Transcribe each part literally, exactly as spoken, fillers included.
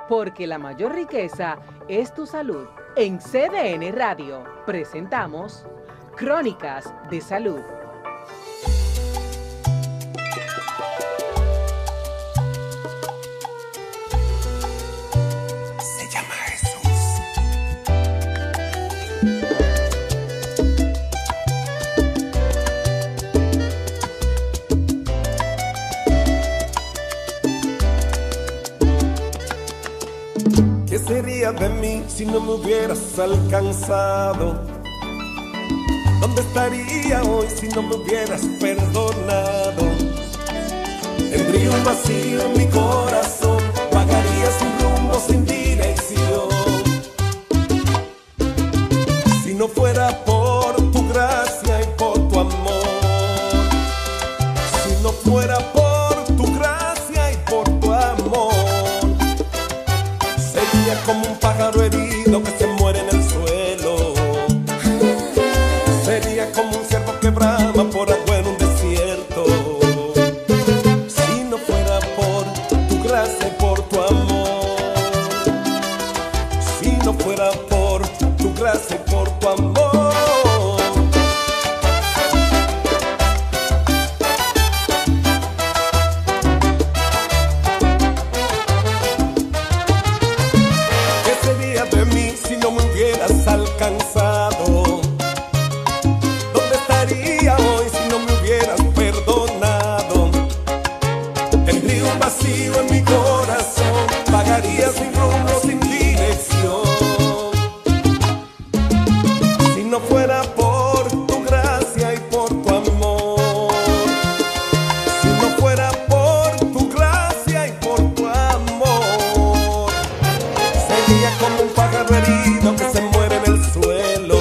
porque la mayor riqueza es tu salud. En C D N Radio presentamos Crónicas de Salud. Se llama Jesús. ¿Qué sería de mí si no me hubieras alcanzado? ¿Dónde estaría hoy si no me hubieras perdonado? Tendría un vacío en mi corazón, vagaría sin rumbo, sin dirección. Si no fuera por tu gracia y por tu amor, si no fuera por tu gracia y por tu amor, sería como un pájaro herido que se muere en el suelo. Sería como un ciervo que brama por agua en un desierto. Si no fuera por tu gracia y por tu amor, si no fuera por tu gracia y por tu amor. Alcanzado, ¿dónde estaría hoy si no me hubieras perdonado? Tendría un vacío en mi corazón, vagaría sin rumbo, sin dirección. Si no fuera por tu gracia y por tu amor, si no fuera por tu gracia y por tu amor, sería como un pájaro herido que se muere en el suelo.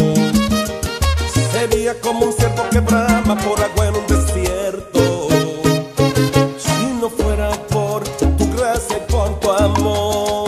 Sería como un ciervo que brama por agua en un desierto. Si no fuera por tu gracia y por tu amor.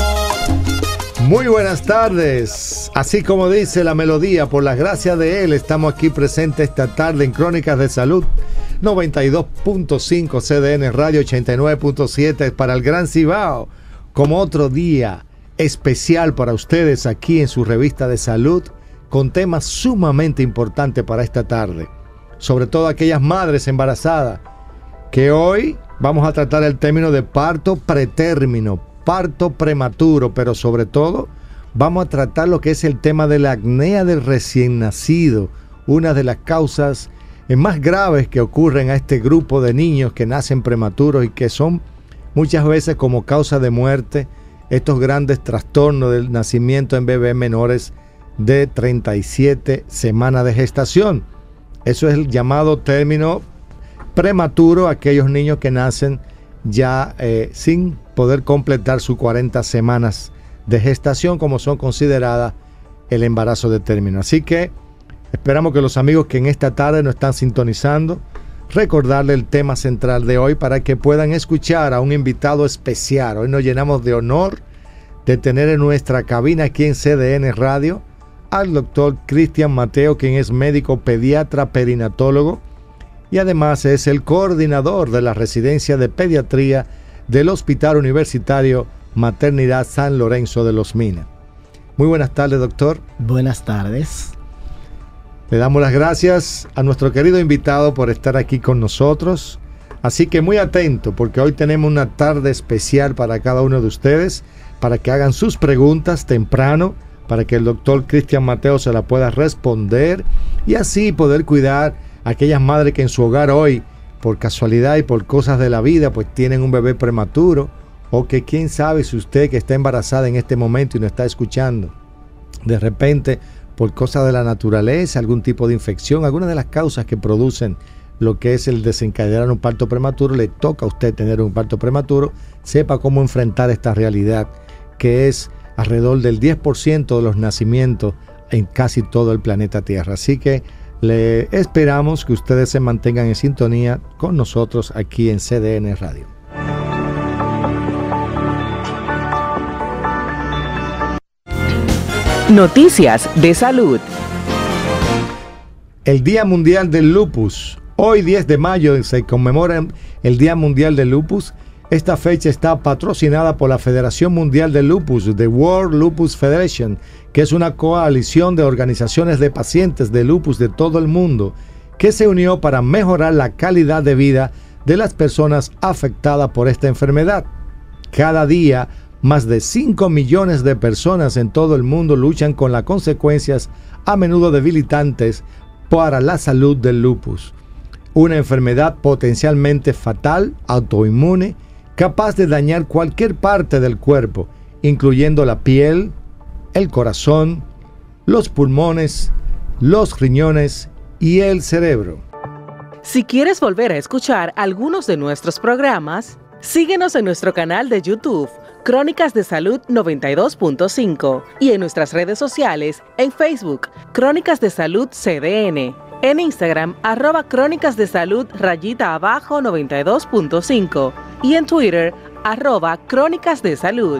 Muy buenas tardes. Así como dice la melodía, por la gracia de Él, estamos aquí presentes esta tarde en Crónicas de Salud. noventa y dos punto cinco C D N Radio, ochenta y nueve punto siete para el Gran Cibao. Como otro día especial para ustedes aquí en su revista de salud, con temas sumamente importantes para esta tarde, sobre todo aquellas madres embarazadas, que hoy vamos a tratar el término de parto pretérmino, parto prematuro, pero sobre todo vamos a tratar lo que es el tema de la apnea del recién nacido, una de las causas más graves que ocurren a este grupo de niños que nacen prematuros y que son muchas veces como causa de muerte estos grandes trastornos del nacimiento en bebés menores de treinta y siete semanas de gestación. Eso es el llamado término prematuro, aquellos niños que nacen ya eh, sin poder completar sus cuarenta semanas de gestación, como son consideradas el embarazo de término. Así que esperamos que los amigos que en esta tarde nos están sintonizando, recordarle el tema central de hoy para que puedan escuchar a un invitado especial. Hoy nos llenamos de honor de tener en nuestra cabina aquí en C D N Radio al doctor Cristian Mateo, quien es médico pediatra perinatólogo y además es el coordinador de la residencia de pediatría del Hospital Universitario Maternidad San Lorenzo de los Minas. Muy buenas tardes, doctor. Buenas tardes. Le damos las gracias a nuestro querido invitado por estar aquí con nosotros. Así que muy atento, porque hoy tenemos una tarde especial para cada uno de ustedes, para que hagan sus preguntas temprano, para que el doctor Cristian Mateo se la pueda responder y así poder cuidar a aquellas madres que en su hogar hoy, por casualidad y por cosas de la vida, pues tienen un bebé prematuro, o que quién sabe si usted que está embarazada en este momento y no está escuchando, de repente por cosas de la naturaleza, algún tipo de infección, alguna de las causas que producen lo que es el desencadenar un parto prematuro, le toca a usted tener un parto prematuro, sepa cómo enfrentar esta realidad, que es alrededor del diez por ciento de los nacimientos en casi todo el planeta Tierra. Así que le esperamos que ustedes se mantengan en sintonía con nosotros aquí en C D N Radio. Noticias de salud. El Día Mundial del Lupus. Hoy, diez de mayo, se conmemora el Día Mundial del Lupus, Esta fecha está patrocinada por la Federación Mundial de Lupus, The World Lupus Federation, que es una coalición de organizaciones de pacientes de lupus de todo el mundo, que se unió para mejorar la calidad de vida de las personas afectadas por esta enfermedad. Cada día, más de cinco millones de personas en todo el mundo luchan con las consecuencias a menudo debilitantes para la salud del lupus, una enfermedad potencialmente fatal, autoinmune, capaz de dañar cualquier parte del cuerpo, incluyendo la piel, el corazón, los pulmones, los riñones y el cerebro. Si quieres volver a escuchar algunos de nuestros programas, síguenos en nuestro canal de YouTube, Crónicas de Salud noventa y dos punto cinco, y en nuestras redes sociales, en Facebook, Crónicas de Salud C D N, en Instagram, arroba Crónicas de Salud rayita abajo noventa y dos punto cinco, y en Twitter, arroba Crónicas de Salud.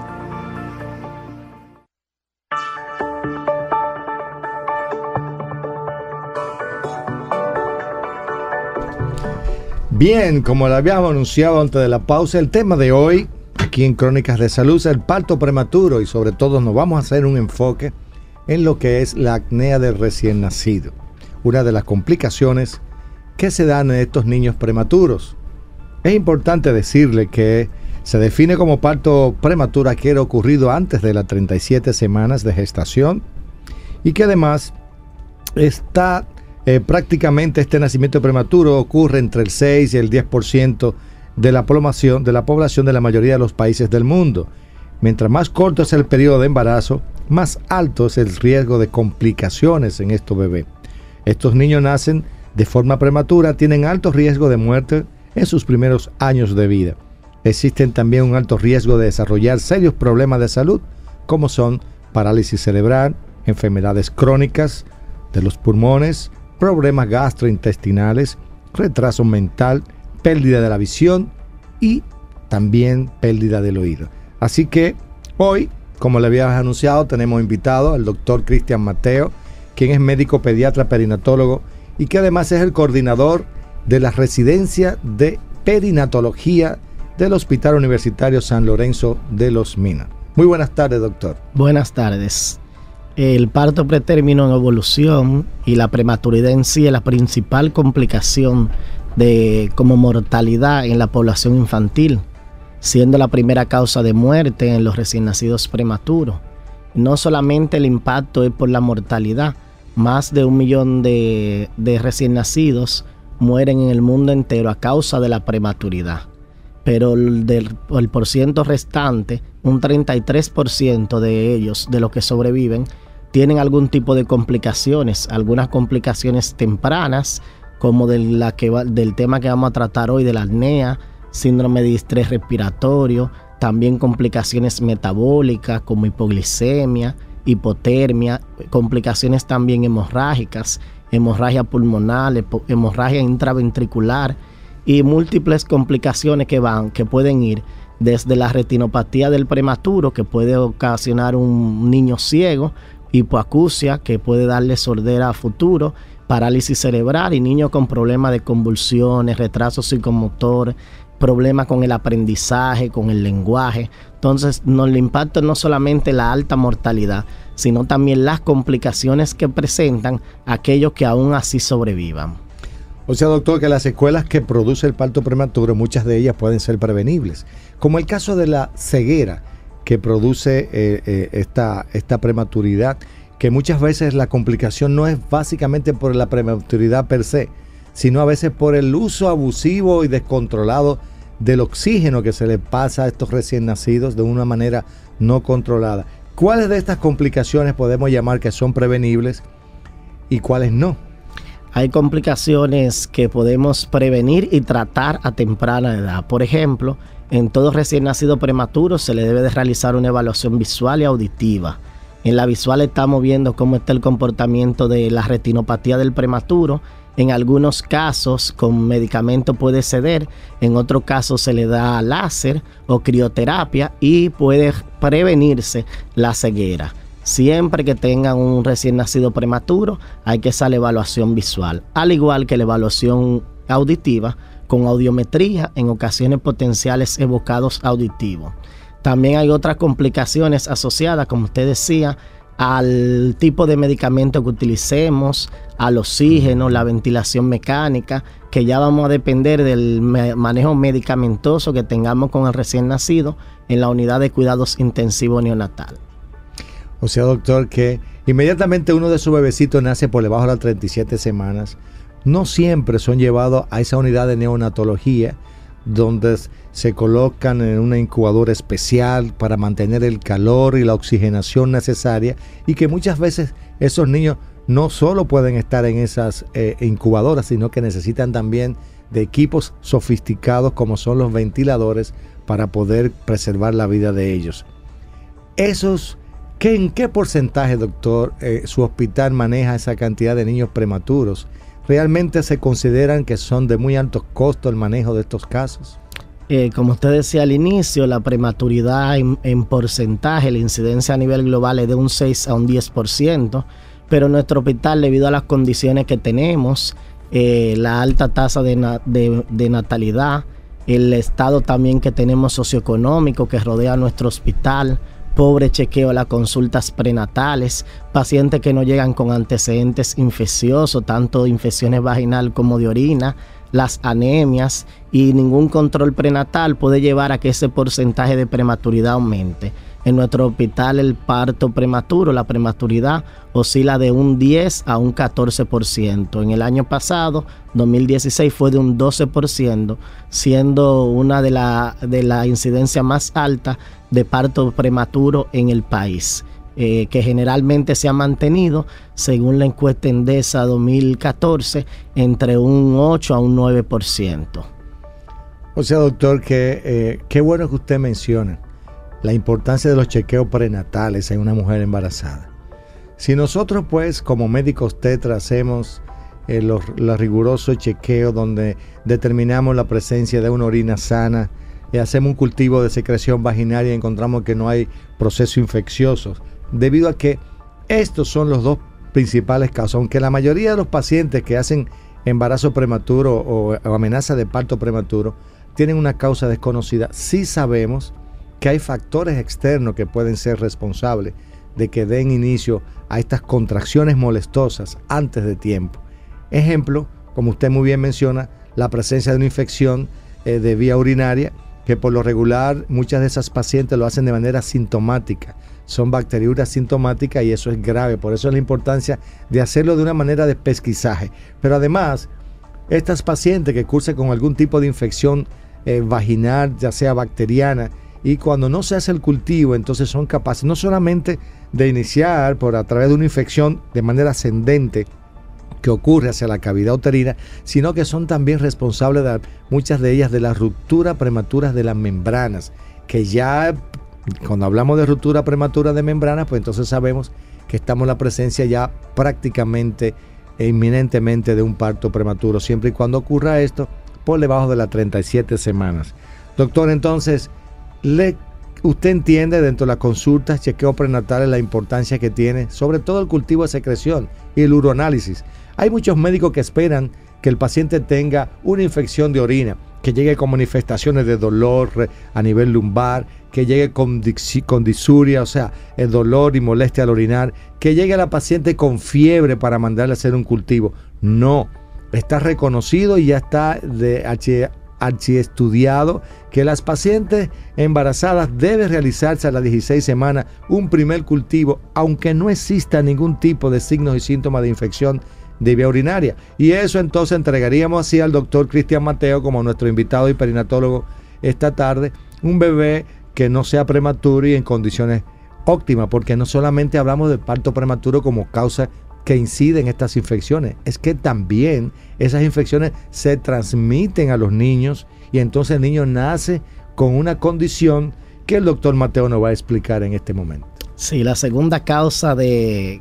Bien, como lo habíamos anunciado antes de la pausa, el tema de hoy, aquí en Crónicas de Salud, es el parto prematuro, y sobre todo nos vamos a hacer un enfoque en lo que es la apnea del recién nacido, una de las complicaciones que se dan en estos niños prematuros. Es importante decirle que se define como parto prematuro aquel ocurrido antes de las treinta y siete semanas de gestación, y que además está Eh, prácticamente este nacimiento prematuro ocurre entre el seis y el diez por ciento de la población, de la población de la mayoría de los países del mundo. Mientras más corto es el periodo de embarazo, más alto es el riesgo de complicaciones en estos bebés. Estos niños nacen de forma prematura, tienen alto riesgo de muerte en sus primeros años de vida. Existen también un alto riesgo de desarrollar serios problemas de salud, como son parálisis cerebral, enfermedades crónicas de los pulmones, problemas gastrointestinales, retraso mental, pérdida de la visión y también pérdida del oído. Así que hoy, como le habíamos anunciado, tenemos invitado al doctor Cristian Mateo, quien es médico pediatra perinatólogo y que además es el coordinador de la residencia de perinatología del Hospital Universitario San Lorenzo de los Minas. Muy buenas tardes, doctor. Buenas tardes. El parto pretérmino en evolución y la prematuridad en sí es la principal complicación de como mortalidad en la población infantil, siendo la primera causa de muerte en los recién nacidos prematuros. No solamente el impacto es por la mortalidad, más de un millón de, de recién nacidos mueren en el mundo entero a causa de la prematuridad. Pero el, del, el por ciento restante, un treinta y tres por ciento de ellos, de los que sobreviven, tienen algún tipo de complicaciones, algunas complicaciones tempranas, como de la que va, del tema que vamos a tratar hoy, de la apnea, síndrome de distrés respiratorio, también complicaciones metabólicas como hipoglicemia, hipotermia, complicaciones también hemorrágicas, hemorragia pulmonar, hemorragia intraventricular y múltiples complicaciones que van, que pueden ir desde la retinopatía del prematuro, que puede ocasionar un niño ciego, hipoacusia, que puede darle sordera a futuro, parálisis cerebral y niños con problemas de convulsiones, retraso psicomotor, problemas con el aprendizaje, con el lenguaje. Entonces, no, el impacto no solamente la alta mortalidad, sino también las complicaciones que presentan aquellos que aún así sobrevivan. O sea, doctor, que las secuelas que produce el parto prematuro, muchas de ellas pueden ser prevenibles, como el caso de la ceguera que produce eh, eh, esta, esta prematuridad, que muchas veces la complicación no es básicamente por la prematuridad per se, sino a veces por el uso abusivo y descontrolado del oxígeno que se le pasa a estos recién nacidos de una manera no controlada. ¿Cuáles de estas complicaciones podemos llamar que son prevenibles y cuáles no? Hay complicaciones que podemos prevenir y tratar a temprana edad. Por ejemplo, en todo recién nacido prematuro se le debe de realizar una evaluación visual y auditiva. En la visual estamos viendo cómo está el comportamiento de la retinopatía del prematuro. En algunos casos con medicamento puede ceder, en otros casos se le da láser o crioterapia y puede prevenirse la ceguera. Siempre que tengan un recién nacido prematuro hay que hacer la evaluación visual, al igual que la evaluación auditiva, con audiometría, en ocasiones potenciales evocados auditivos. También hay otras complicaciones asociadas, como usted decía, al tipo de medicamento que utilicemos, al oxígeno, la ventilación mecánica, que ya vamos a depender del manejo medicamentoso que tengamos con el recién nacido en la unidad de cuidados intensivos neonatal. O sea, doctor, que inmediatamente uno de sus bebecitos nace por debajo de las treinta y siete semanas, no siempre son llevados a esa unidad de neonatología donde se colocan en una incubadora especial para mantener el calor y la oxigenación necesaria, y que muchas veces esos niños no solo pueden estar en esas eh, incubadoras, sino que necesitan también de equipos sofisticados como son los ventiladores para poder preservar la vida de ellos. Esos, ¿qué, ¿En qué porcentaje, doctor, eh, su hospital maneja esa cantidad de niños prematuros? ¿Realmente se consideran que son de muy alto costo el manejo de estos casos? Eh, como usted decía al inicio, la prematuridad en, en porcentaje, la incidencia a nivel global es de un seis a un diez por ciento, pero nuestro hospital, debido a las condiciones que tenemos, eh, la alta tasa de, na, de, de natalidad, el estado también que tenemos socioeconómico que rodea nuestro hospital, pobre chequeo a las consultas prenatales, pacientes que no llegan con antecedentes infecciosos, tanto infecciones vaginal como de orina, las anemias, y ningún control prenatal puede llevar a que ese porcentaje de prematuridad aumente. En nuestro hospital el parto prematuro, la prematuridad, oscila de un diez a un catorce por ciento. En el año pasado, dos mil dieciséis, fue de un doce por ciento, siendo una de la, de la incidencia más alta de parto prematuro en el país, eh, que generalmente se ha mantenido, según la encuesta Endesa dos mil catorce, entre un ocho a un nueve por ciento. O sea, doctor, que eh, qué bueno que usted menciona la importancia de los chequeos prenatales en una mujer embarazada. Si nosotros, pues, como médicos tetra, hacemos eh, los, los rigurosos chequeos donde determinamos la presencia de una orina sana, y hacemos un cultivo de secreción vaginal y encontramos que no hay procesos infecciosos, debido a que estos son los dos principales casos. Aunque la mayoría de los pacientes que hacen embarazo prematuro o, o amenaza de parto prematuro tienen una causa desconocida, sí sabemos que hay factores externos que pueden ser responsables de que den inicio a estas contracciones molestosas antes de tiempo. Ejemplo, como usted muy bien menciona, la presencia de una infección eh, de vía urinaria, que por lo regular muchas de esas pacientes lo hacen de manera sintomática. Son bacteriuras sintomáticas y eso es grave. Por eso es la importancia de hacerlo de una manera de pesquisaje. Pero además, estas pacientes que cursan con algún tipo de infección eh, vaginal, ya sea bacteriana, y cuando no se hace el cultivo, entonces son capaces no solamente de iniciar por a través de una infección de manera ascendente que ocurre hacia la cavidad uterina, sino que son también responsables de muchas de ellas de la ruptura prematura de las membranas, que ya cuando hablamos de ruptura prematura de membranas, pues entonces sabemos que estamos en la presencia ya prácticamente e inminentemente de un parto prematuro, siempre y cuando ocurra esto por debajo de las treinta y siete semanas. Doctor, entonces, Le, usted entiende dentro de las consultas, chequeos prenatales, la importancia que tiene, sobre todo el cultivo de secreción y el uroanálisis. Hay muchos médicos que esperan que el paciente tenga una infección de orina, que llegue con manifestaciones de dolor a nivel lumbar, que llegue con, con disuria, o sea, el dolor y molestia al orinar, que llegue la paciente con fiebre para mandarle a hacer un cultivo. No, está reconocido y ya está de H archiestudiado que las pacientes embarazadas deben realizarse a las dieciséis semanas un primer cultivo, aunque no exista ningún tipo de signos y síntomas de infección de vía urinaria. Y eso entonces entregaríamos así al doctor Cristian Mateo como nuestro invitado y perinatólogo esta tarde, un bebé que no sea prematuro y en condiciones óptimas, porque no solamente hablamos de parto prematuro como causa que inciden estas infecciones, es que también esas infecciones se transmiten a los niños y entonces el niño nace con una condición que el doctor Mateo nos va a explicar en este momento. Sí, la segunda causa de,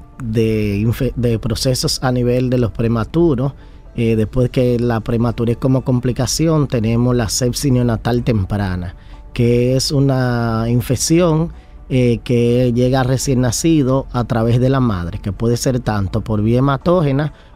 de, de procesos a nivel de los prematuros, eh, después que la prematurez como complicación, tenemos la sepsis neonatal temprana, que es una infección Eh, que llega recién nacido a través de la madre, que puede ser tanto por vía hematógena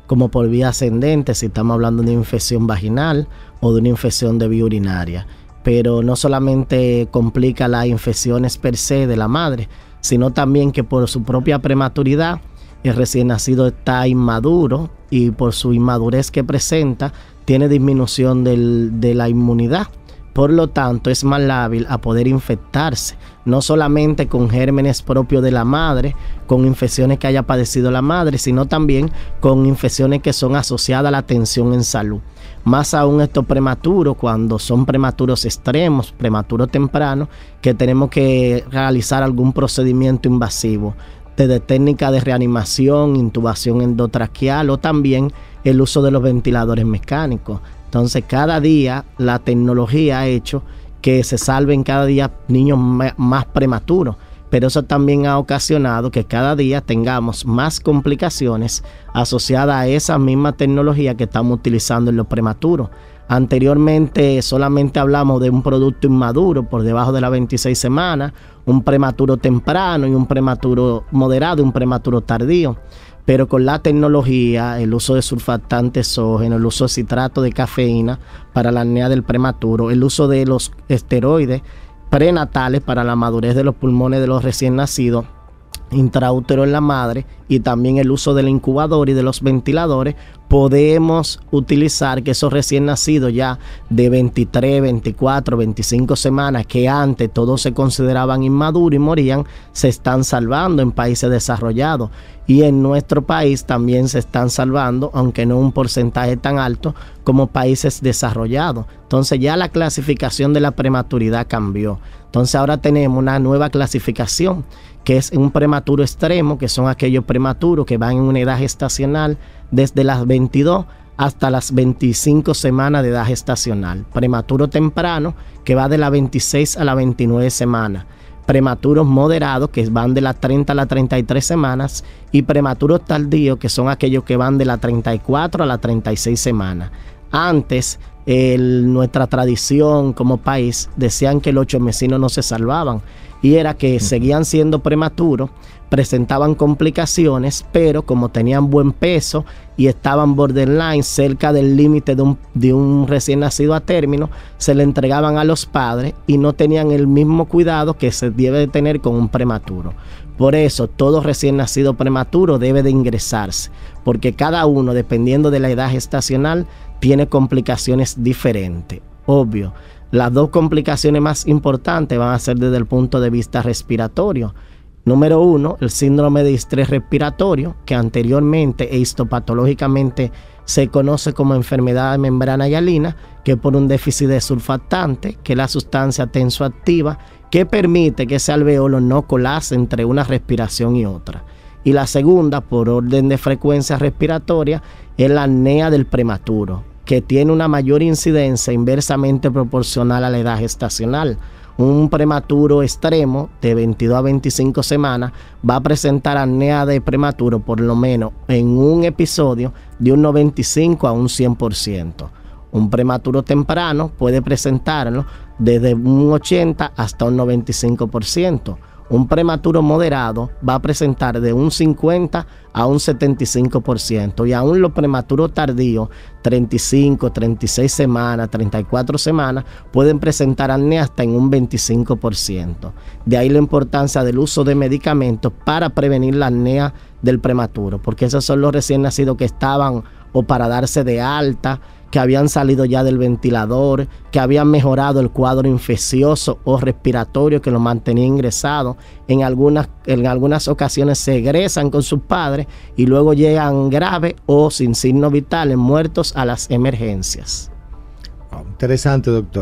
como por vía ascendente, si estamos hablando de una infección vaginal o de una infección de vía urinaria. Pero no solamente complica las infecciones per se de la madre, sino también que por su propia prematuridad el recién nacido está inmaduro y por su inmadurez que presenta tiene disminución del, de la inmunidad. Por lo tanto, es más lábil a poder infectarse, no solamente con gérmenes propios de la madre, con infecciones que haya padecido la madre, sino también con infecciones que son asociadas a la atención en salud. Más aún estos prematuros, cuando son prematuros extremos, prematuros tempranos, que tenemos que realizar algún procedimiento invasivo, desde técnica de reanimación, intubación endotraqueal o también el uso de los ventiladores mecánicos. Entonces, cada día la tecnología ha hecho que se salven cada día niños más prematuros, pero eso también ha ocasionado que cada día tengamos más complicaciones asociadas a esa misma tecnología que estamos utilizando en los prematuros. Anteriormente solamente hablamos de un producto inmaduro por debajo de las veintiséis semanas, un prematuro temprano y un prematuro moderado y un prematuro tardío. Pero con la tecnología, el uso de surfactante exógeno, el uso de citrato de cafeína para la apnea del prematuro, el uso de los esteroides prenatales para la madurez de los pulmones de los recién nacidos, intraútero en la madre, y también el uso del incubador y de los ventiladores, podemos utilizar que esos recién nacidos ya de veintitrés, veinticuatro, veinticinco semanas, que antes todos se consideraban inmaduros y morían, se están salvando en países desarrollados. Y en nuestro país también se están salvando, aunque no un porcentaje tan alto como países desarrollados. Entonces ya la clasificación de la prematuridad cambió. Entonces ahora tenemos una nueva clasificación, que es un prematuro extremo, que son aquellos prematuros que van en una edad gestacional desde las veintidós hasta las veinticinco semanas de edad gestacional. Prematuro temprano, que va de las veintiséis a las veintinueve semanas. Prematuros moderados, que van de las treinta a las treinta y tres semanas. Y prematuros tardíos, que son aquellos que van de las treinta y cuatro a las treinta y seis semanas. Antes, el, nuestra tradición como país, decían que los ochomecinos no se salvaban. Y era que seguían siendo prematuros, presentaban complicaciones, pero como tenían buen peso y estaban borderline, cerca del límite de un, de un recién nacido a término, se le entregaban a los padres y no tenían el mismo cuidado que se debe de tener con un prematuro. Por eso, todo recién nacido prematuro debe de ingresarse, porque cada uno, dependiendo de la edad gestacional, tiene complicaciones diferentes. Obvio, las dos complicaciones más importantes van a ser desde el punto de vista respiratorio. Número uno, el síndrome de estrés respiratorio, que anteriormente e histopatológicamente se conoce como enfermedad de membrana hialina, que es por un déficit de surfactante, que es la sustancia tensoactiva que permite que ese alveolo no colapse entre una respiración y otra. Y la segunda, por orden de frecuencia respiratoria, es la apnea del prematuro, que tiene una mayor incidencia inversamente proporcional a la edad gestacional. Un prematuro extremo de veintidós a veinticinco semanas va a presentar apnea de prematuro por lo menos en un episodio de un noventa y cinco a un cien por ciento. Un prematuro temprano puede presentarlo desde un ochenta hasta un noventa y cinco por ciento. Un prematuro moderado va a presentar de un cincuenta a un setenta y cinco por ciento. Y aún los prematuros tardíos, treinta y cinco, treinta y seis semanas, treinta y cuatro semanas, pueden presentar apnea hasta en un veinticinco por ciento. De ahí la importancia del uso de medicamentos para prevenir la apnea del prematuro, porque esos son los recién nacidos que estaban o para darse de alta, que habían salido ya del ventilador, que habían mejorado el cuadro infeccioso o respiratorio que lo mantenía ingresado. En algunas, en algunas ocasiones se egresan con sus padres y luego llegan graves o sin signos vitales, muertos a las emergencias. Oh, interesante, doctor.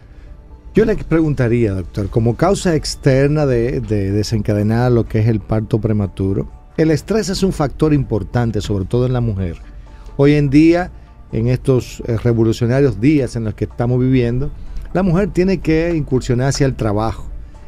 Yo le preguntaría, doctor, como causa externa de, de desencadenar lo que es el parto prematuro, el estrés es un factor importante, sobre todo en la mujer. Hoy en día, en estos eh, revolucionarios días en los que estamos viviendo, la mujer tiene que incursionar hacia el trabajo,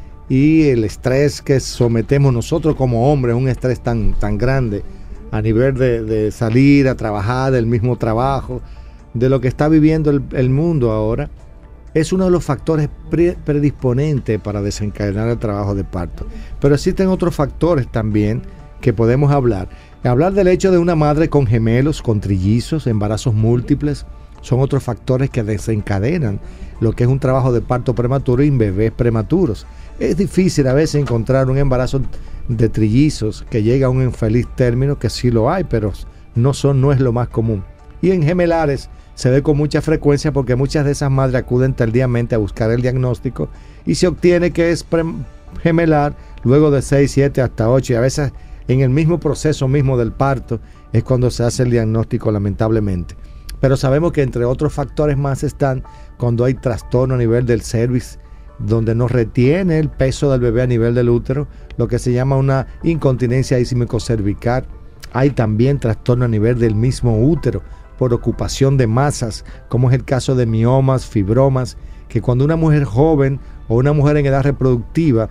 y el estrés que sometemos nosotros como hombres, un estrés tan, tan grande a nivel de, de salir a trabajar, del mismo trabajo, de lo que está viviendo el, el mundo ahora, es uno de los factores pre predisponentes para desencadenar el trabajo de parto. Pero existen otros factores también que podemos hablar. Hablar del hecho de una madre con gemelos, con trillizos, embarazos múltiples, son otros factores que desencadenan lo que es un trabajo de parto prematuro y en bebés prematuros. Es difícil a veces encontrar un embarazo de trillizos que llega a un infeliz término, que sí lo hay, pero no, son, no es lo más común. Y en gemelares se ve con mucha frecuencia porque muchas de esas madres acuden tardíamente a buscar el diagnóstico y se obtiene que es gemelar luego de seis, siete hasta ocho, y a veces en el mismo proceso mismo del parto es cuando se hace el diagnóstico, lamentablemente. Pero sabemos que entre otros factores más están cuando hay trastorno a nivel del cervix, donde no retiene el peso del bebé a nivel del útero, lo que se llama una incontinencia ismicocervical. Hay también trastorno a nivel del mismo útero por ocupación de masas, como es el caso de miomas, fibromas, que cuando una mujer joven o una mujer en edad reproductiva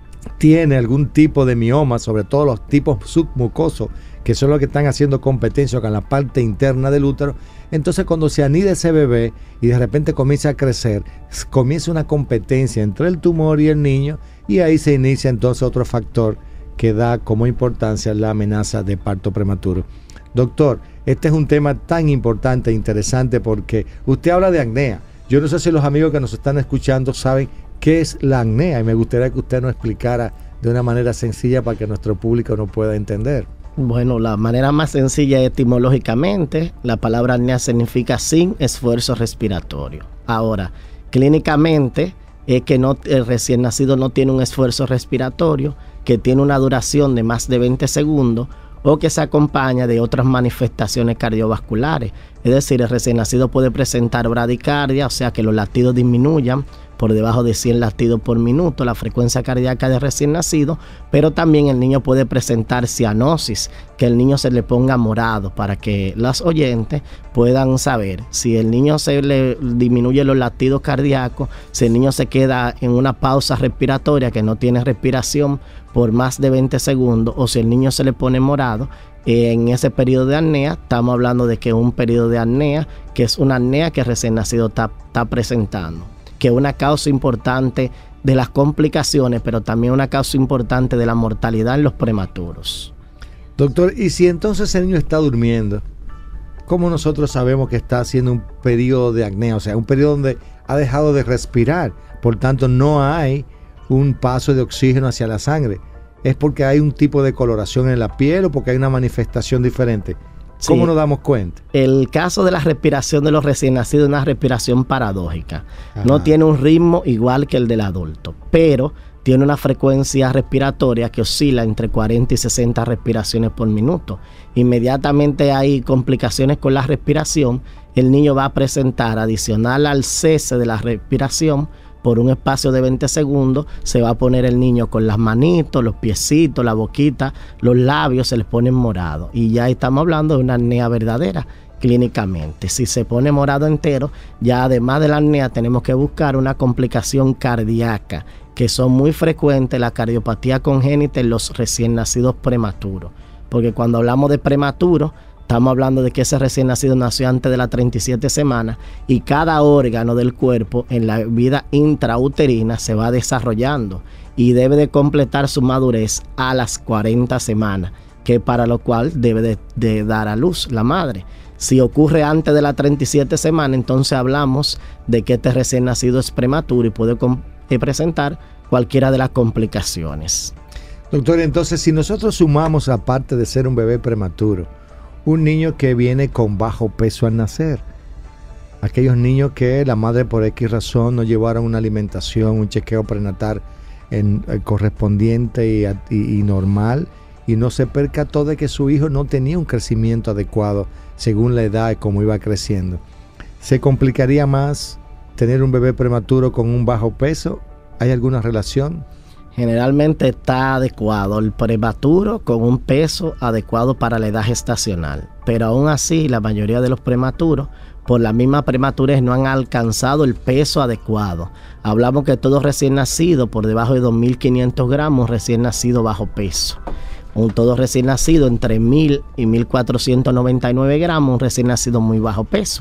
tiene algún tipo de mioma, sobre todo los tipos submucosos, que son los que están haciendo competencia con la parte interna del útero, entonces cuando se anida ese bebé y de repente comienza a crecer, comienza una competencia entre el tumor y el niño, y ahí se inicia entonces otro factor que da como importancia la amenaza de parto prematuro. Doctor, este es un tema tan importante e interesante porque usted habla de acnea. Yo no sé si los amigos que nos están escuchando saben qué es la acnea, y me gustaría que usted nos explicara de una manera sencilla para que nuestro público nos pueda entender. Bueno, la manera más sencilla etimológicamente, la palabra acnea significa sin esfuerzo respiratorio. Ahora, clínicamente es que no, el recién nacido no tiene un esfuerzo respiratorio, que tiene una duración de más de veinte segundos o que se acompaña de otras manifestaciones cardiovasculares. Es decir, el recién nacido puede presentar bradicardia, o sea que los latidos disminuyan por debajo de cien latidos por minuto, la frecuencia cardíaca de recién nacido, pero también el niño puede presentar cianosis, que el niño se le ponga morado, para que los oyentes puedan saber si el niño se le disminuye los latidos cardíacos, si el niño se queda en una pausa respiratoria que no tiene respiración por más de veinte segundos, o si el niño se le pone morado. En ese periodo de apnea, estamos hablando de que es un periodo de apnea, que es una apnea que el recién nacido está, está presentando, que es una causa importante de las complicaciones, pero también una causa importante de la mortalidad en los prematuros. Doctor, y si entonces el niño está durmiendo, ¿cómo nosotros sabemos que está haciendo un periodo de apnea? O sea, un periodo donde ha dejado de respirar, por tanto no hay un paso de oxígeno hacia la sangre. ¿Es porque hay un tipo de coloración en la piel o porque hay una manifestación diferente? ¿Cómo sí nos damos cuenta? El caso de la respiración de los recién nacidos es una respiración paradójica. Ajá. No tiene un ritmo igual que el del adulto, pero tiene una frecuencia respiratoria que oscila entre cuarenta y sesenta respiraciones por minuto. Inmediatamente hay complicaciones con la respiración, el niño va a presentar, adicional al cese de la respiración, por un espacio de veinte segundos, se va a poner el niño con las manitos, los piecitos, la boquita, los labios se les ponen morados. Y ya estamos hablando de una apnea verdadera clínicamente. Si se pone morado entero, ya además de la apnea tenemos que buscar una complicación cardíaca, que son muy frecuentes, la cardiopatía congénita en los recién nacidos prematuros. Porque cuando hablamos de prematuro, estamos hablando de que ese recién nacido nació antes de las treinta y siete semanas y cada órgano del cuerpo en la vida intrauterina se va desarrollando y debe de completar su madurez a las cuarenta semanas, que para lo cual debe de, de dar a luz la madre. Si ocurre antes de las treinta y siete semanas, entonces hablamos de que este recién nacido es prematuro y puede presentar cualquiera de las complicaciones. Doctor, entonces si nosotros sumamos, aparte de ser un bebé prematuro, un niño que viene con bajo peso al nacer, aquellos niños que la madre por X razón no llevaron una alimentación, un chequeo prenatal en, eh, correspondiente y, y, y normal, y no se percató de que su hijo no tenía un crecimiento adecuado según la edad y cómo iba creciendo. ¿Se complicaría más tener un bebé prematuro con un bajo peso? ¿Hay alguna relación? Generalmente está adecuado el prematuro con un peso adecuado para la edad gestacional, pero aún así la mayoría de los prematuros por la misma prematurez no han alcanzado el peso adecuado. Hablamos que todo recién nacido por debajo de dos mil quinientos gramos, recién nacido bajo peso. Un todo recién nacido entre mil y mil cuatrocientos noventa y nueve gramos, un recién nacido muy bajo peso.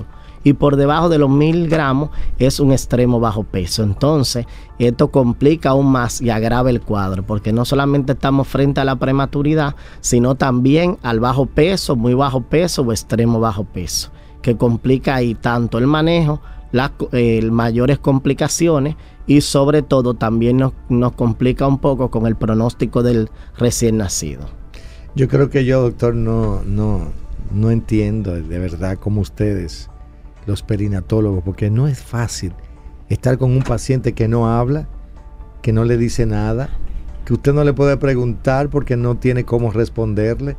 y por debajo de los mil gramos es un extremo bajo peso. Entonces esto complica aún más y agrava el cuadro, porque no solamente estamos frente a la prematuridad, sino también al bajo peso, muy bajo peso o extremo bajo peso, que complica ahí tanto el manejo, las eh, mayores complicaciones, y sobre todo también nos, nos complica un poco con el pronóstico del recién nacido. Yo creo que yo, doctor, no, no, no entiendo de verdad como ustedes, los perinatólogos, porque no es fácil estar con un paciente que no habla, que no le dice nada, que usted no le puede preguntar porque no tiene cómo responderle.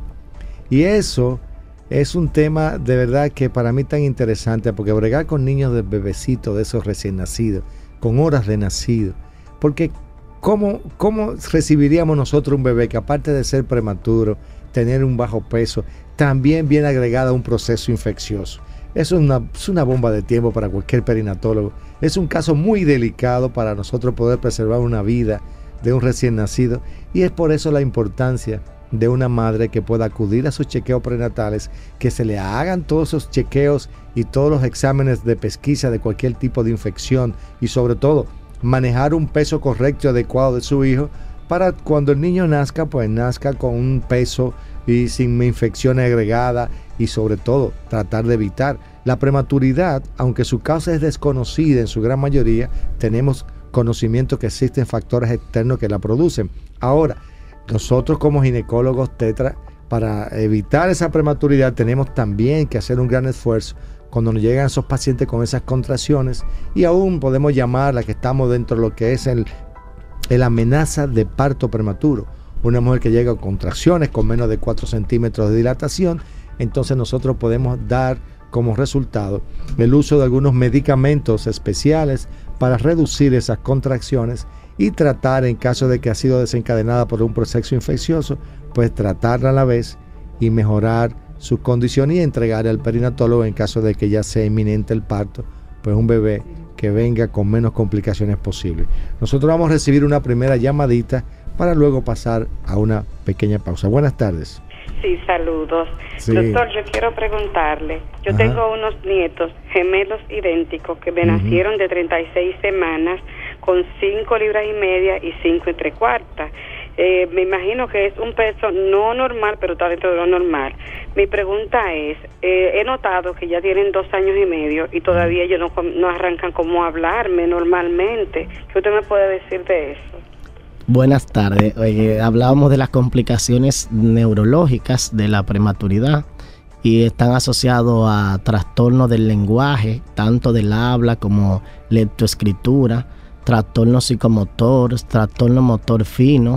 Y eso es un tema de verdad que para mí tan interesante, porque bregar con niños de bebecitos, de esos recién nacidos, con horas de nacido, porque ¿cómo, cómo recibiríamos nosotros un bebé que, aparte de ser prematuro, tener un bajo peso, también viene agregada a un proceso infeccioso? Eso es una, es una bomba de tiempo para cualquier perinatólogo. Es un caso muy delicado para nosotros poder preservar una vida de un recién nacido, y es por eso la importancia de una madre que pueda acudir a sus chequeos prenatales, que se le hagan todos esos chequeos y todos los exámenes de pesquisa de cualquier tipo de infección, y sobre todo manejar un peso correcto y adecuado de su hijo para cuando el niño nazca, pues nazca con un peso y sin infecciones agregadas, y sobre todo tratar de evitar la prematuridad. Aunque su causa es desconocida en su gran mayoría, tenemos conocimiento que existen factores externos que la producen. Ahora, nosotros como ginecólogos tetra, para evitar esa prematuridad, tenemos también que hacer un gran esfuerzo cuando nos llegan esos pacientes con esas contracciones, y aún podemos llamarla que estamos dentro de lo que es el, el amenaza de parto prematuro. Una mujer que llega con contracciones con menos de cuatro centímetros de dilatación, entonces nosotros podemos dar como resultado el uso de algunos medicamentos especiales para reducir esas contracciones y tratar, en caso de que ha sido desencadenada por un proceso infeccioso, pues tratarla a la vez y mejorar su condición y entregar al perinatólogo, en caso de que ya sea inminente el parto, pues un bebé que venga con menos complicaciones posibles. Nosotros vamos a recibir una primera llamadita para luego pasar a una pequeña pausa. Buenas tardes. Sí, saludos. Sí. Doctor, yo quiero preguntarle, yo Ajá. tengo unos nietos gemelos idénticos que me uh-huh. nacieron de treinta y seis semanas, con cinco libras y media y cinco y tres cuartas. Eh, me imagino que es un peso no normal, pero está dentro de lo normal. Mi pregunta es, eh, he notado que ya tienen dos años y medio y todavía ellos no, no arrancan como a hablarme normalmente. ¿Qué usted me puede decir de eso? Buenas tardes. Oye, hablábamos de las complicaciones neurológicas de la prematuridad y están asociados a trastornos del lenguaje, tanto del habla como lectoescritura, trastorno psicomotor, trastorno motor fino,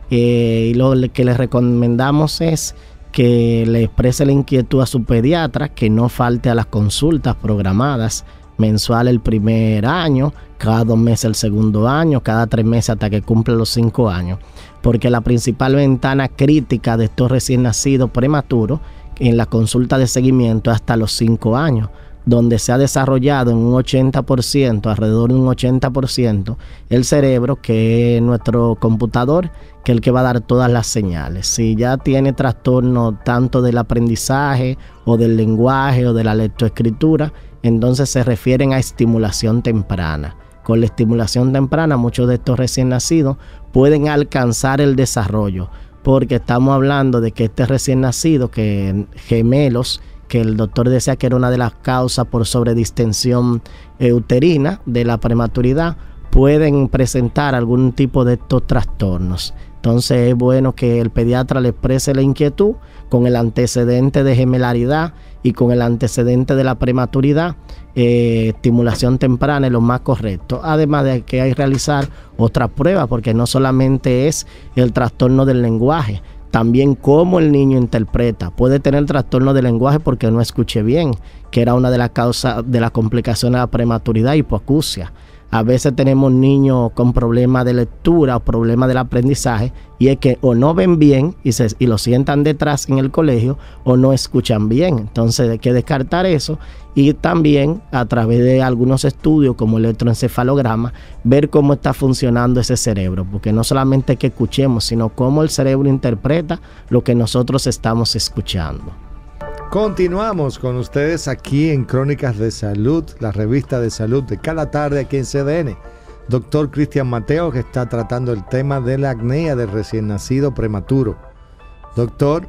eh, y lo que les recomendamos es que le exprese la inquietud a su pediatra, que no falte a las consultas programadas mensual el primer año, cada dos meses el segundo año, cada tres meses hasta que cumpla los cinco años, porque la principal ventana crítica de estos recién nacidos prematuros en la consulta de seguimiento es hasta los cinco años, donde se ha desarrollado en un ochenta por ciento, alrededor de un ochenta por ciento, el cerebro, que es nuestro computador, que es el que va a dar todas las señales. Si ya tiene trastorno tanto del aprendizaje o del lenguaje o de la lectoescritura, entonces se refieren a estimulación temprana. Con la estimulación temprana, muchos de estos recién nacidos pueden alcanzar el desarrollo, porque estamos hablando de que este recién nacido, que gemelos, que el doctor decía que era una de las causas por sobredistensión uterina de la prematuridad, pueden presentar algún tipo de estos trastornos. Entonces es bueno que el pediatra le exprese la inquietud con el antecedente de gemelaridad y con el antecedente de la prematuridad. Eh, estimulación temprana es lo más correcto, además de que hay que realizar otras pruebas, porque no solamente es el trastorno del lenguaje, también cómo el niño interpreta. Puede tener trastorno del lenguaje porque no escuche bien, que era una de las causas de la complicación de la prematuridad, hipoacusia. A veces tenemos niños con problemas de lectura o problemas del aprendizaje, y es que o no ven bien y, se, y lo sientan detrás en el colegio, o no escuchan bien. Entonces hay que descartar eso, y también a través de algunos estudios como el electroencefalograma, ver cómo está funcionando ese cerebro, porque no solamente que escuchemos, sino cómo el cerebro interpreta lo que nosotros estamos escuchando. Continuamos con ustedes aquí en Crónicas de Salud, la revista de salud de cada tarde aquí en C D N. Doctor Cristian Mateo, que está tratando el tema de la acnea del recién nacido prematuro. Doctor,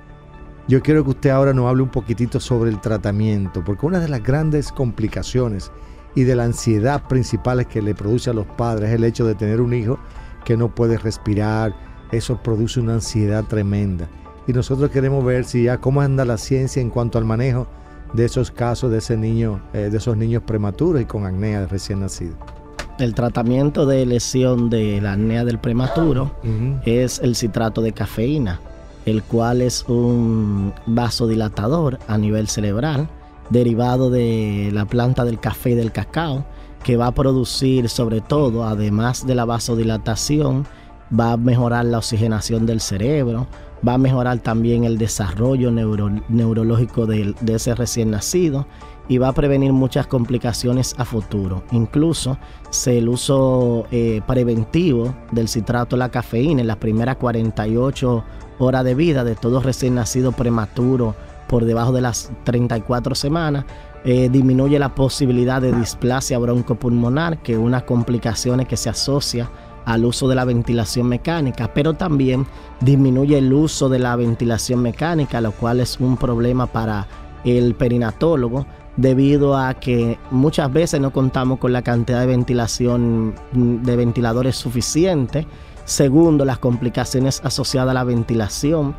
yo quiero que usted ahora nos hable un poquitito sobre el tratamiento, porque una de las grandes complicaciones y de la ansiedad principales que le produce a los padres es el hecho de tener un hijo que no puede respirar. Eso produce una ansiedad tremenda. Y nosotros queremos ver si ya cómo anda la ciencia en cuanto al manejo de esos casos de ese niño, eh, de esos niños prematuros y con acnea de recién nacido. El tratamiento de lesión de la acnea del prematuro uh-huh. es el citrato de cafeína, el cual es un vasodilatador a nivel cerebral, derivado de la planta del café y del cacao, que va a producir sobre todo, además de la vasodilatación, va a mejorar la oxigenación del cerebro, va a mejorar también el desarrollo neuro, neurológico de, de ese recién nacido y va a prevenir muchas complicaciones a futuro. Incluso se, el uso eh, preventivo del citrato de la cafeína en las primeras cuarenta y ocho horas de vida de todo recién nacido prematuro por debajo de las treinta y cuatro semanas, eh, disminuye la posibilidad de displasia broncopulmonar, que es una complicación que se asocia al uso de la ventilación mecánica, pero también disminuye el uso de la ventilación mecánica, lo cual es un problema para el perinatólogo, debido a que muchas veces no contamos con la cantidad de ventilación de ventiladores suficiente. Segundo, las complicaciones asociadas a la ventilación,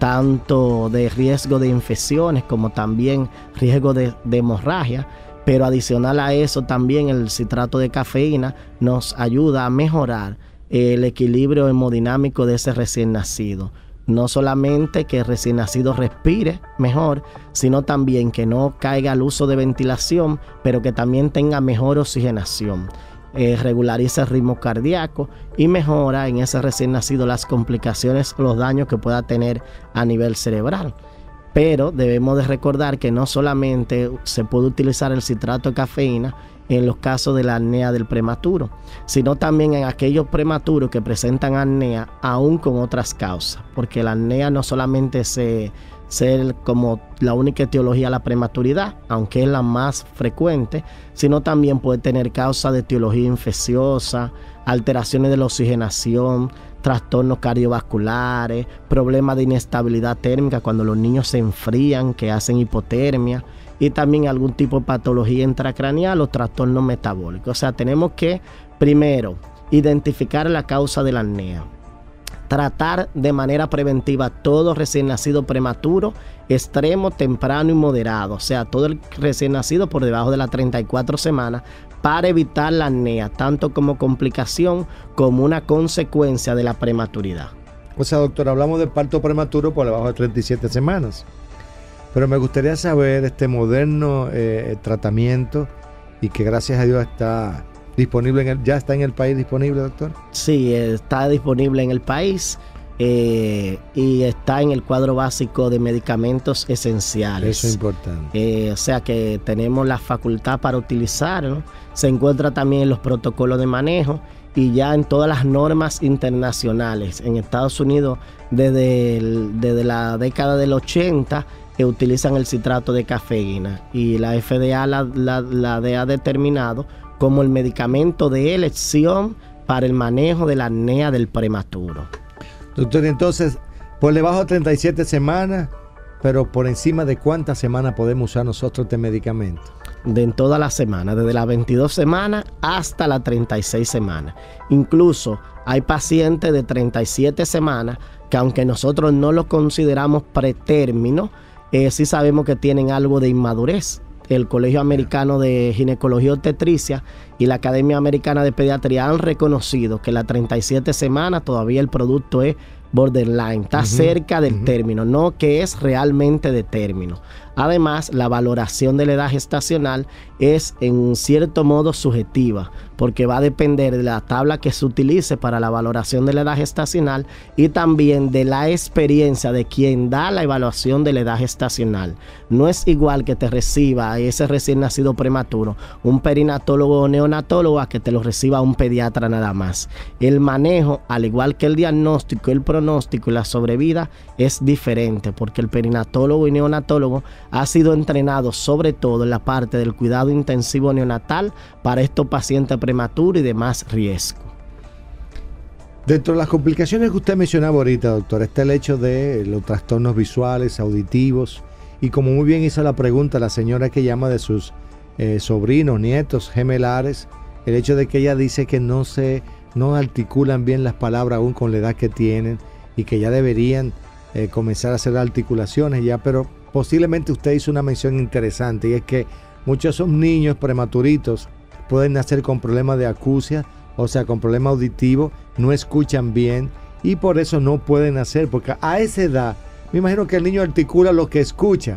tanto de riesgo de infecciones como también riesgo de, de hemorragia. Pero adicional a eso, también el citrato de cafeína nos ayuda a mejorar el equilibrio hemodinámico de ese recién nacido. No solamente que el recién nacido respire mejor, sino también que no caiga al uso de ventilación, pero que también tenga mejor oxigenación. Eh, regulariza el ritmo cardíaco y mejora en ese recién nacido las complicaciones, los daños que pueda tener a nivel cerebral. Pero debemos de recordar que no solamente se puede utilizar el citrato de cafeína en los casos de la acnea del prematuro, sino también en aquellos prematuros que presentan acnea aún con otras causas, porque la acnea no solamente se ser como la única etiología de la prematuridad, aunque es la más frecuente, sino también puede tener causa de etiología infecciosa, alteraciones de la oxigenación, trastornos cardiovasculares, problemas de inestabilidad térmica cuando los niños se enfrían, que hacen hipotermia, y también algún tipo de patología intracraneal o trastorno metabólico. O sea, tenemos que primero identificar la causa de la acnea, tratar de manera preventiva todo recién nacido prematuro, extremo, temprano y moderado, o sea, todo el recién nacido por debajo de las treinta y cuatro semanas, para evitar la acnea, tanto como complicación como una consecuencia de la prematuridad. O sea, doctor, hablamos de parto prematuro por debajo de treinta y siete semanas, pero me gustaría saber este moderno eh, tratamiento y que gracias a Dios está disponible, en el, ¿ya está en el país disponible, doctor? Sí, está disponible en el país eh, y está en el cuadro básico de medicamentos esenciales. Eso es importante. Eh, o sea que tenemos la facultad para utilizarlo. Se encuentra también en los protocolos de manejo y ya en todas las normas internacionales. En Estados Unidos, desde, el, desde la década del ochenta, que utilizan el citrato de cafeína y la F D A la, la, la ha determinado como el medicamento de elección para el manejo de la acnea del prematuro. Doctor, entonces, por debajo de treinta y siete semanas, pero por encima de cuántas semanas podemos usar nosotros este medicamento? De en todas las semanas, desde las veintidós semanas hasta las treinta y seis semanas. Incluso hay pacientes de treinta y siete semanas que, aunque nosotros no los consideramos pretérmino, eh, sí sabemos que tienen algo de inmadurez. El Colegio Americano de Ginecología y Obstetricia y la Academia Americana de Pediatría han reconocido que las treinta y siete semanas todavía el producto es borderline, está uh-huh, cerca del uh-huh. término, no que es realmente de término. Además, la valoración de la edad gestacional es en cierto modo subjetiva, porque va a depender de la tabla que se utilice para la valoración de la edad gestacional y también de la experiencia de quien da la evaluación de la edad gestacional. No es igual que te reciba ese recién nacido prematuro un perinatólogo o neonatólogo a que te lo reciba un pediatra nada más. El manejo, al igual que el diagnóstico, el pronóstico y la sobrevida, es diferente, porque el perinatólogo y neonatólogo ha sido entrenado sobre todo en la parte del cuidado intensivo neonatal para estos pacientes prematuros y de más riesgo. Dentro de las complicaciones que usted mencionaba ahorita, doctor, está el hecho de los trastornos visuales, auditivos, y como muy bien hizo la pregunta la señora que llama de sus eh, sobrinos, nietos, gemelares, el hecho de que ella dice que no se no articulan bien las palabras aún con la edad que tienen y que ya deberían eh, comenzar a hacer articulaciones ya, pero posiblemente usted hizo una mención interesante, y es que muchos de esos niños prematuritos pueden nacer con problemas de acusia, o sea, con problemas auditivos, no escuchan bien y por eso no pueden nacer, porque a esa edad, me imagino que el niño articula lo que escucha.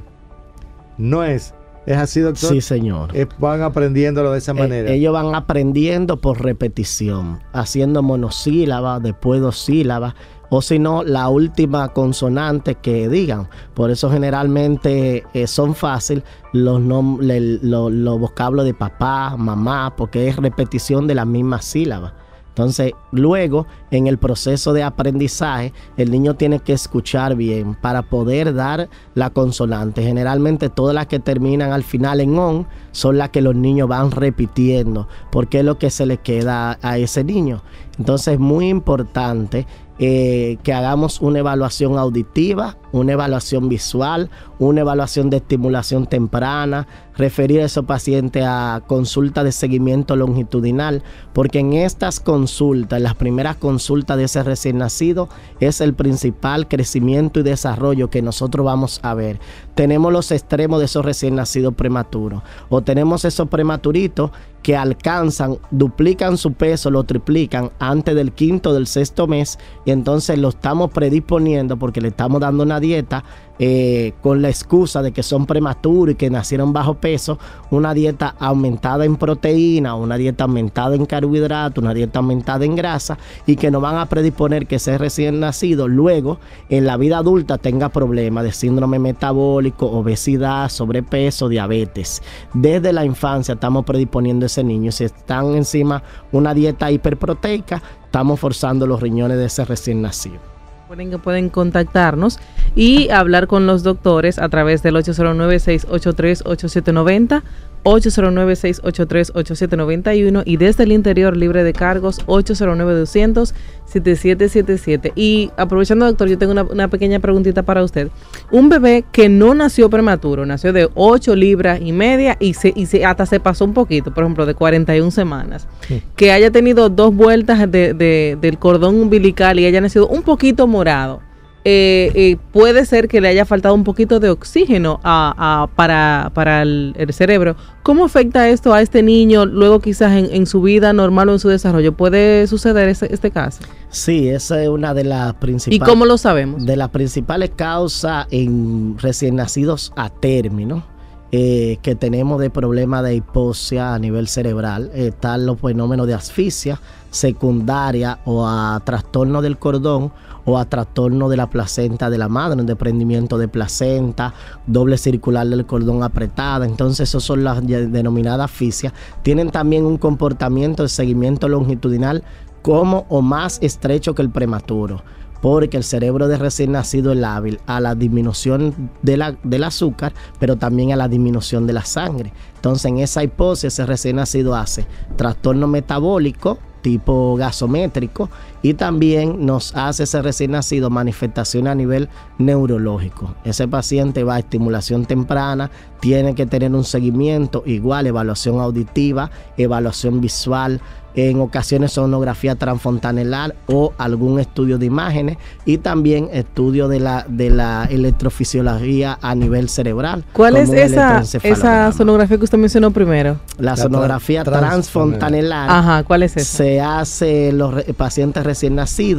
No es, es así, doctor. Sí, señor. Eh, van aprendiéndolo de esa manera. Eh, ellos van aprendiendo por repetición, haciendo monosílabas, después dos sílabas, o si no, la última consonante que digan. Por eso generalmente eh, son fáciles los, los, los, los vocablos de papá, mamá, porque es repetición de la misma sílaba. Entonces, luego, en el proceso de aprendizaje, el niño tiene que escuchar bien para poder dar la consonante. Generalmente, todas las que terminan al final en on son las que los niños van repitiendo, porque es lo que se le queda a ese niño. Entonces, es muy importante eh, que hagamos una evaluación auditiva, una evaluación visual, una evaluación de estimulación temprana, referir a esos pacientes a consulta de seguimiento longitudinal, porque en estas consultas, en las primeras consultas de ese recién nacido, es el principal crecimiento y desarrollo que nosotros vamos a ver. Tenemos los extremos de esos recién nacidos prematuros, o tenemos esos prematuritos que alcanzan, duplican su peso, lo triplican antes del quinto o del sexto mes, y entonces lo estamos predisponiendo porque le estamos dando una dieta eh, con la excusa de que son prematuros y que nacieron bajo peso, una dieta aumentada en proteína, una dieta aumentada en carbohidratos, una dieta aumentada en grasa, y que nos van a predisponer que ese recién nacido luego en la vida adulta tenga problemas de síndrome metabólico, obesidad, sobrepeso, diabetes. Desde la infancia estamos predisponiendo a ese niño. Si están encima una dieta hiperproteica, estamos forzando los riñones de ese recién nacido. Recuerden que pueden contactarnos y hablar con los doctores a través del ocho cero nueve, seis ocho tres, ocho siete nueve cero, ocho cero nueve, seis ocho tres, ocho siete nueve uno y desde el interior libre de cargos ocho cero nueve, doscientos, setenta y siete setenta y siete. Y aprovechando, doctor, yo tengo una, una pequeña preguntita para usted. Un bebé que no nació prematuro, nació de ocho libras y media y, se, y se, hasta se pasó un poquito, por ejemplo, de cuarenta y una semanas, sí, que haya tenido dos vueltas de, de, del cordón umbilical y haya nacido un poquito morado, eh, eh, puede ser que le haya faltado un poquito de oxígeno a, a, para, para el, el cerebro. ¿Cómo afecta esto a este niño luego quizás en, en su vida normal o en su desarrollo? ¿Puede suceder ese, este caso? Sí, esa es una de las principales. ¿Y cómo lo sabemos? De las principales causas en recién nacidos a término eh, que tenemos de problemas de hipoxia a nivel cerebral. Eh, están los fenómenos de asfixia secundaria o a trastorno del cordón o a trastorno de la placenta de la madre, un desprendimiento de placenta, doble circular del cordón apretada. Entonces, esas son las denominadas asfixias. Tienen también un comportamiento de seguimiento longitudinal como o más estrecho que el prematuro, porque el cerebro de recién nacido es hábil a la disminución de la, del azúcar, pero también a la disminución de la sangre. Entonces, en esa hipoxia, ese recién nacido hace trastorno metabólico tipo gasométrico y también nos hace ese recién nacido manifestación a nivel neurológico. Ese paciente va a estimulación temprana, tiene que tener un seguimiento, igual evaluación auditiva, evaluación visual, en ocasiones sonografía transfontanelar o algún estudio de imágenes y también estudio de la, de la electrofisiología a nivel cerebral. ¿Cuál es esa, esa sonografía que usted mencionó primero? La sonografía transfontanelar. Ajá, ¿cuál es esa? Se hace los re, pacientes recién nacidos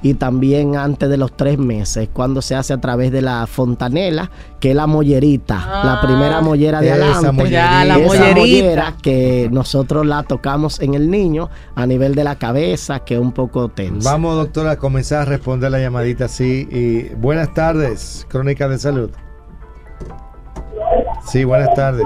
y también antes de los tres meses, cuando se hace a través de la fontanela, que es la mollerita, ah, la primera mollera de adelante, ya, la esa mollerita. mollera que nosotros la tocamos en el niño a nivel de la cabeza, que es un poco tensa. Vamos, doctora, a comenzar a responder la llamadita, sí. Y buenas tardes, Crónicas de Salud. Sí, buenas tardes.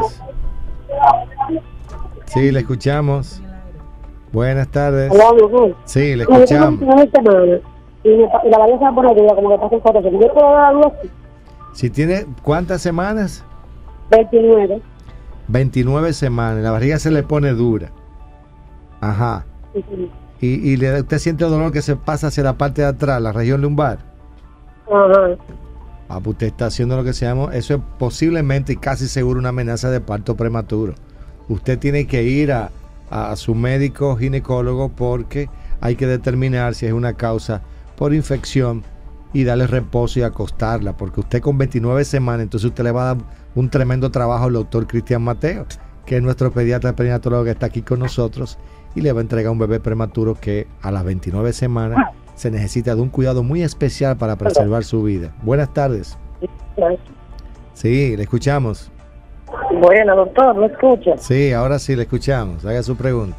Sí, le escuchamos. Buenas tardes. Sí, le escuchamos. Y la barriga se va a poner dura, como que pasa el corazón. ¿Yo puedo dar algo así? Si tiene, ¿cuántas semanas? veintinueve. veintinueve semanas. La barriga se le pone dura. Ajá. Uh-huh. Y, y le, usted siente el dolor que se pasa hacia la parte de atrás, la región lumbar. Ajá. Ah, pues usted está haciendo lo que se llama, eso es posiblemente y casi seguro una amenaza de parto prematuro. Usted tiene que ir a, a, a su médico ginecólogo porque hay que determinar si es una causa por infección y darle reposo y acostarla, porque usted con veintinueve semanas, entonces usted le va a dar un tremendo trabajo al doctor Cristian Mateo, que es nuestro pediatra perinatólogo que está aquí con nosotros, y le va a entregar un bebé prematuro que a las veintinueve semanas se necesita de un cuidado muy especial para preservar su vida. Buenas tardes. Sí, le escuchamos. Bueno, doctor, ¿me escucha? Sí, ahora sí le escuchamos. Haga su pregunta.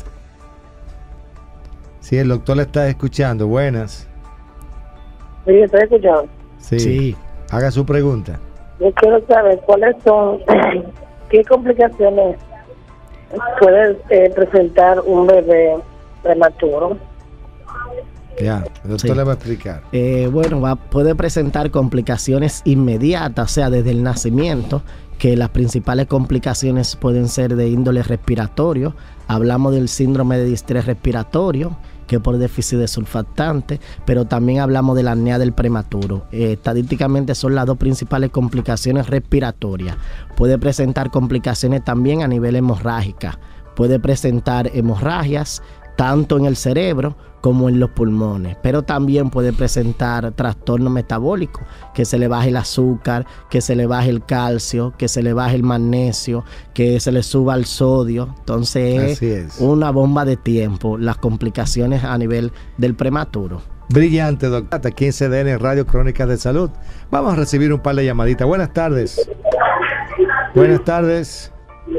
Sí, el doctor le está escuchando. Buenas. Sí, estoy escuchando. Sí. Sí. Haga su pregunta. Yo quiero saber cuáles son, qué complicaciones puede eh, presentar un bebé prematuro. Ya, el doctor Sí. le va a explicar. Eh, bueno, va, puede presentar complicaciones inmediatas, o sea, desde el nacimiento, que las principales complicaciones pueden ser de índole respiratorio. Hablamos del síndrome de distrés respiratorio, que es por déficit de surfactante, pero también hablamos de la apnea del prematuro. Eh, estadísticamente son las dos principales complicaciones respiratorias. Puede presentar complicaciones también a nivel hemorrágica. Puede presentar hemorragias tanto en el cerebro como en los pulmones, pero también puede presentar trastorno metabólico, que se le baje el azúcar, que se le baje el calcio, que se le baje el magnesio, que se le suba el sodio. Entonces Así es. una bomba de tiempo las complicaciones a nivel del prematuro. Brillante, doctor. Aquí en C D N Radio Crónicas de Salud. Vamos a recibir un par de llamaditas. Buenas tardes. Buenas tardes.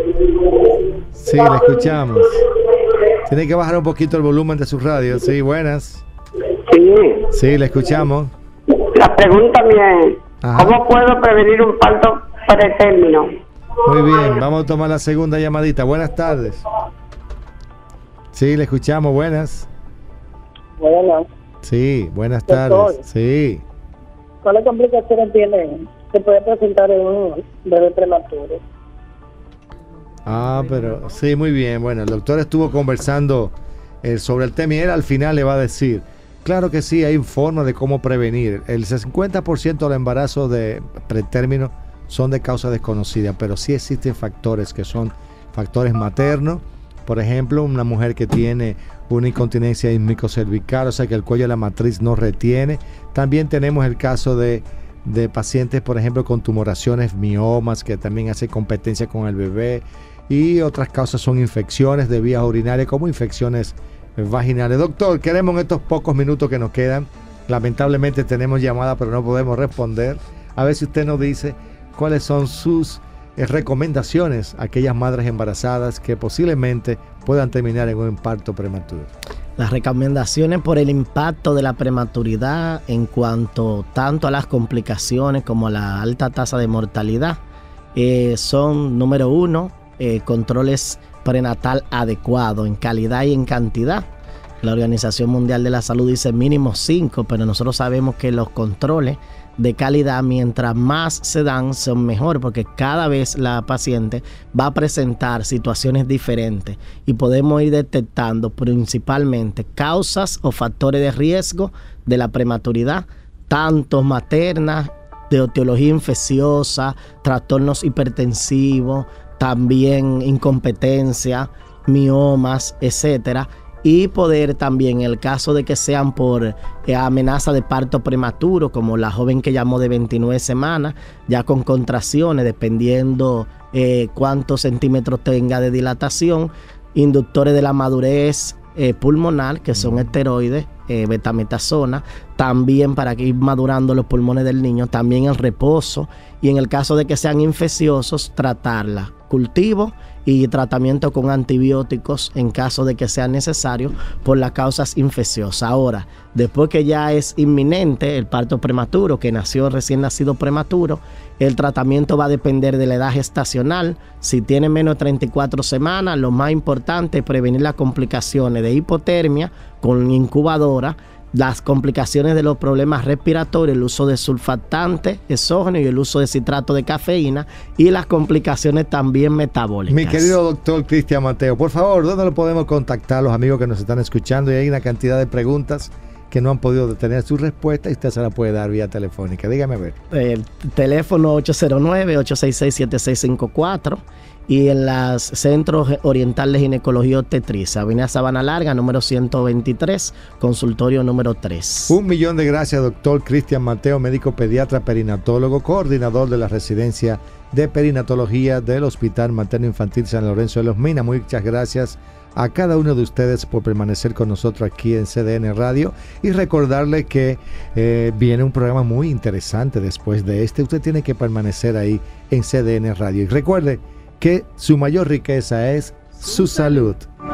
Sí, le escuchamos. Tiene que bajar un poquito el volumen de su radio. Sí, buenas. Sí. Sí, le escuchamos. La pregunta mía es, Ajá. ¿cómo puedo prevenir un parto pretérmino? Muy bien, vamos a tomar la segunda llamadita. Buenas tardes. Sí, le escuchamos. Buenas. Bueno, Sí, buenas Doctor. tardes. Sí. ¿cuáles complicaciones tiene, se puede presentar en un bebé prematuro? Ah, pero sí, muy bien. Bueno, el doctor estuvo conversando eh, sobre el tema y él al final le va a decir, claro que sí, hay formas de cómo prevenir. El cincuenta por ciento de los embarazos de pretérmino son de causa desconocida, pero sí existen factores que son factores maternos. Por ejemplo, una mujer que tiene una incontinencia cervical, o sea que el cuello de la matriz no retiene. También tenemos el caso de, de pacientes, por ejemplo, con tumoraciones, miomas, que también hace competencia con el bebé. Y otras causas son infecciones de vías urinarias, como infecciones vaginales. Doctor, queremos en estos pocos minutos que nos quedan, lamentablemente tenemos llamada, pero no podemos responder. A ver si usted nos dice cuáles son sus eh, recomendaciones a aquellas madres embarazadas que posiblemente puedan terminar en un parto prematuro. Las recomendaciones por el impacto de la prematuridad en cuanto tanto a las complicaciones como a la alta tasa de mortalidad eh, son, número uno, eh, controles prenatal adecuados en calidad y en cantidad. La Organización Mundial de la Salud dice mínimo cinco, pero nosotros sabemos que los controles de calidad, mientras más se dan, son mejor, porque cada vez la paciente va a presentar situaciones diferentes y podemos ir detectando principalmente causas o factores de riesgo de la prematuridad, tanto maternas, de etiología infecciosa, trastornos hipertensivos, también incompetencia, miomas, etcétera. Y poder también, en el caso de que sean por eh, amenaza de parto prematuro, como la joven que llamó de veintinueve semanas, ya con contracciones, dependiendo eh, cuántos centímetros tenga de dilatación, inductores de la madurez eh, pulmonar, que son esteroides, eh, betametasona, también para que ir madurando los pulmones del niño, también el reposo y en el caso de que sean infecciosos, tratarla. Cultivo y tratamiento con antibióticos en caso de que sea necesario por las causas infecciosas. Ahora, después que ya es inminente el parto prematuro, que nació recién nacido prematuro, el tratamiento va a depender de la edad gestacional. Si tiene menos de treinta y cuatro semanas, lo más importante es prevenir las complicaciones de hipotermia con incubadora, las complicaciones de los problemas respiratorios, el uso de sulfatante exógeno y el uso de citrato de cafeína y las complicaciones también metabólicas. Mi querido doctor Cristian Mateo, por favor, ¿dónde lo podemos contactar los amigos que nos están escuchando? Y hay una cantidad de preguntas que no han podido detener su respuesta y usted se la puede dar vía telefónica. Dígame a ver. El teléfono ocho cero nueve, ocho seis seis, siete seis cinco cuatro y en los Centros Oriental de Ginecología y Obstetricia, Avenida Sabana Larga, número ciento veintitrés, consultorio número tres. Un millón de gracias, doctor Cristian Mateo, médico pediatra perinatólogo, coordinador de la residencia de perinatología del Hospital Materno Infantil San Lorenzo de los Minas. Muchas gracias a cada uno de ustedes por permanecer con nosotros aquí en C D N Radio y recordarle que eh, viene un programa muy interesante después de este. Usted tiene que permanecer ahí en C D N Radio y recuerde que su mayor riqueza es su salud.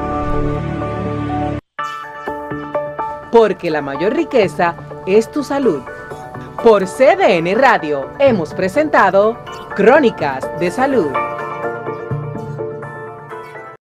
Porque la mayor riqueza es tu salud. Por C D N Radio hemos presentado Crónicas de Salud.